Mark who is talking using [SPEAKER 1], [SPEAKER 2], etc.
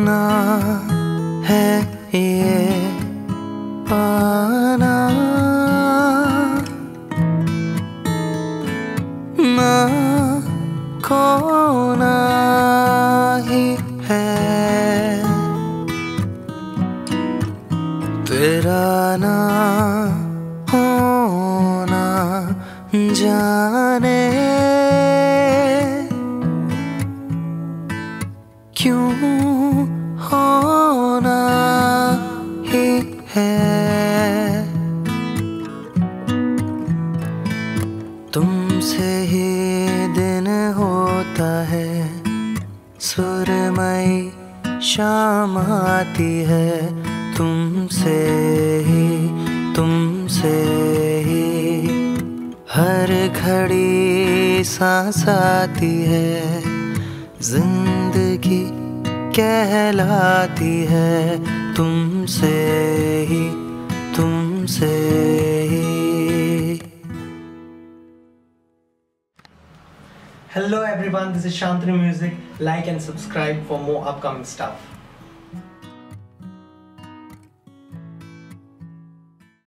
[SPEAKER 1] ना है ये पाना, ना खोना ही है। तेरा ना होना जाने क्यों होना ही है। तुमसे ही दिन होता है, सुरमई शाम आती है। तुमसे ही हर घड़ी सांस आती है। जिंदगी कहलाती है तुमसे ही।
[SPEAKER 2] Hello everyone, this is Shantanu.music. Like and subscribe for more upcoming stuff.